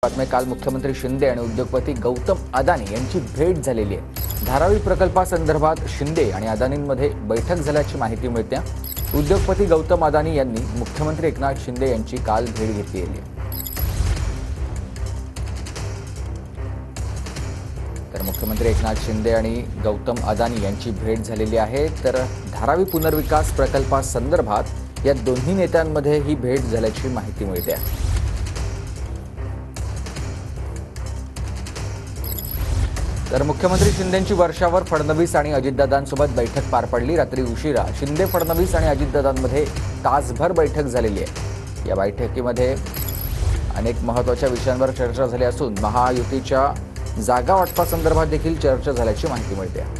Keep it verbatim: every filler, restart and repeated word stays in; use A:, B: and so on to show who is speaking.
A: बातमी काल मुख्यमंत्री शिंदे आणि उद्योगपती गौतम अदानी यांची भेट झालेली आहे। धारावी प्रकल्पासंदर्भात शिंदे आणि अदानींमध्ये बैठक झाल्याची माहिती मिळते। उद्योगपती गौतम अदानी यांनी मुख्यमंत्री एकनाथ शिंदे यांची काल भेट घेतली आहे। तर मुख्यमंत्री एकनाथ शिंदे आणि गौतम अदानी यांची भेट झालेली आहे। तर धारावी पुनर्विकास प्रकल्पासंदर्भात या दोन्ही नेत्यांमध्ये ही भेट झाल्याची माहिती मिळते आहे। तर मुख्यमंत्री शिंदेंची वर्षावर फडणवीस आणि अजितदादांसोबत बैठक पार पडली। रात्री उशिरा शिंदे फडणवीस आणि अजितदादांमध्ये तासभर बैठक झालेली आहे। या बैठकीमध्ये अनेक महत्त्वाच्या विषयांवर चर्चा झाली असून महायुतीच्या जागा वाटपासंदर्भात देखील चर्चा झाल्याची माहिती मिळते।